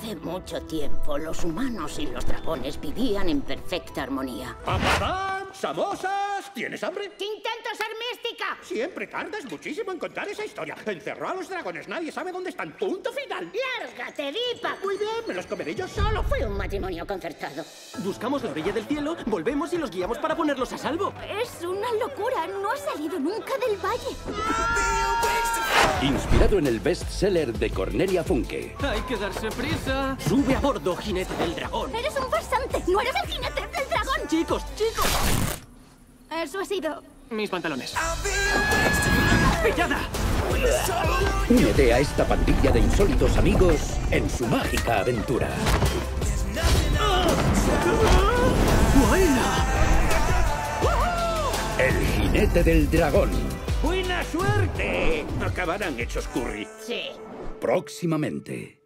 Hace mucho tiempo, los humanos y los dragones vivían en perfecta armonía. ¡Papadam! ¡Samosas! ¿Tienes hambre? ¡Intento ser mística! Siempre tardas muchísimo en contar esa historia. Encerró a los dragones, nadie sabe dónde están. ¡Punto final! ¡Lárgate, Dipa! Muy bien, me los comeré yo solo. Fue un matrimonio concertado. Buscamos la orilla del cielo, volvemos y los guiamos para ponerlos a salvo. Es una locura, no ha salido nunca del valle. Inspirado en el bestseller de Cornelia Funke. Hay que darse prisa. Sube a bordo, jinete del dragón. Eres un farsante, no eres el jinete del dragón. Chicos, chicos. Eso ha sido... Mis pantalones. ¡Pillada! Únete a esta pandilla de insólitos amigos en su mágica aventura. ¡Vuela! El jinete del dragón. ¡Buena suerte! Acabarán hechos curry. Sí. Próximamente.